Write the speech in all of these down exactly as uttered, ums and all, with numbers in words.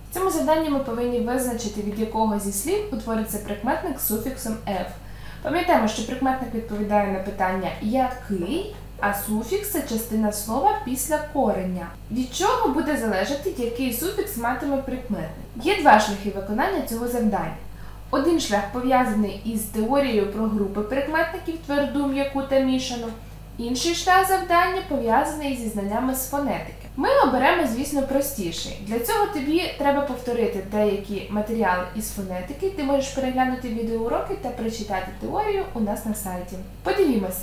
В цьому завданні ми повинні визначити, від якого зі слів утвориться прикметник з суфіксом «ев». Пам'ятаємо, що прикметник відповідає на питання «який», а суфікс – це частина слова після кореня. Від чого буде залежати, який суфікс матиме прикметник? Є два шляхи виконання цього завдання. Один шлях пов'язаний із теорією про групи прикметників тверду, м'яку та мішану. Інший шлях завдання пов'язаний зі знаннями з фонетики. Ми оберемо, звісно, простіший. Для цього тобі треба повторити деякі матеріали із фонетики. Ти можеш переглянути відеоуроки та прочитати теорію у нас на сайті. Подивімося.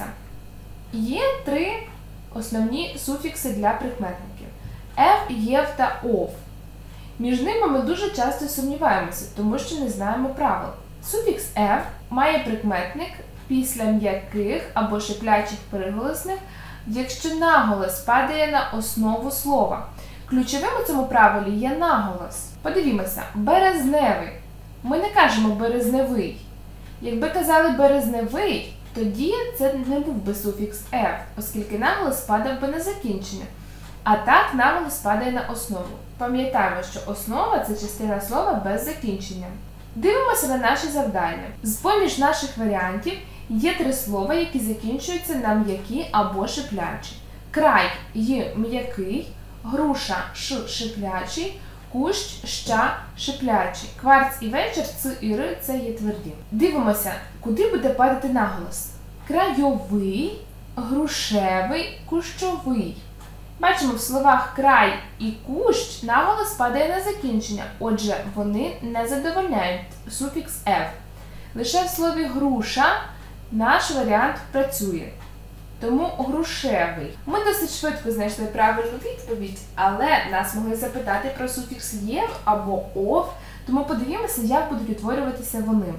Є три основні суфікси для прикметників – «ев», «єв» та «ов». Між ними ми дуже часто сумніваємося, тому що не знаємо правил. Суфікс «ев» має прикметник після м'яких або шиплячих приголосних, якщо наголос падає на основу слова. Ключовим у цьому правилі є наголос. Подивімося, березневий. Ми не кажемо березневий. Якби казали березневий, тоді це не був би суфікс «ев», оскільки наголос падав би на закінчення. А так наголос падає на основу. Пам'ятаємо, що основа – це частина слова без закінчення. Дивимося на наші завдання. З-поміж наших варіантів є три слова, які закінчуються на м'які або шиплячі. Край – є м'який, груша – ш шиплячий, кущ – ща шиплячий. Кварц і вечір – ц і р – це є тверді. Дивимося, куди буде падати наголос. Крайовий, грушевий, кущовий. Бачимо, в словах край і кущ наголос падає на закінчення, отже, вони не задовольняють суфікс «ев». Лише в слові груша наш варіант працює. Тому грушевий. Ми досить швидко знайшли правильну відповідь, але нас могли запитати про суфікс «єв» або «ов», тому подивімося, як будуть утворюватися вони.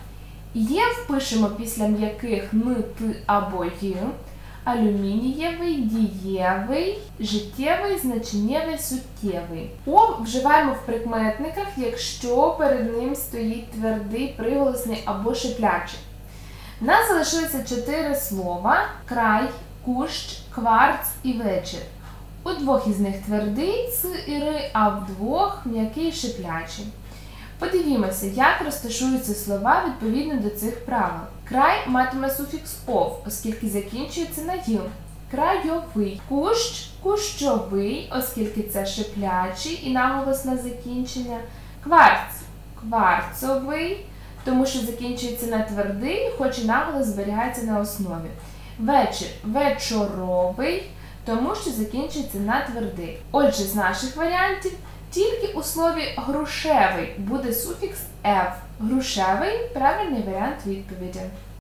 «Єв» пишемо після м'яких «н», «т» або «й», алюмінієвий, дієвий, життєвий, значеннєвий, суттєвий. «Ов» вживаємо в прикметниках, якщо перед ним стоїть твердий, приголосний або шиплячий. У нас залишилося чотири слова – край, кущ, кварц і вечір. У двох із них твердий ц і р, а в двох м'який шиплячий. Подивімося, як розташуються слова відповідно до цих правил. Край матиме суфікс «ов», оскільки закінчується на «й». Крайовий. Кущ – кущовий, оскільки це шиплячий і наголос на закінчення. Кварц – кварцовий, тому що закінчується на твердий, хоч і наголос зберігається на основі. Вечір – вечоровий, тому що закінчується на твердий. Отже, з наших варіантів тільки у слові грушевий буде суфікс «ев». Грушевий – правильний варіант відповіді.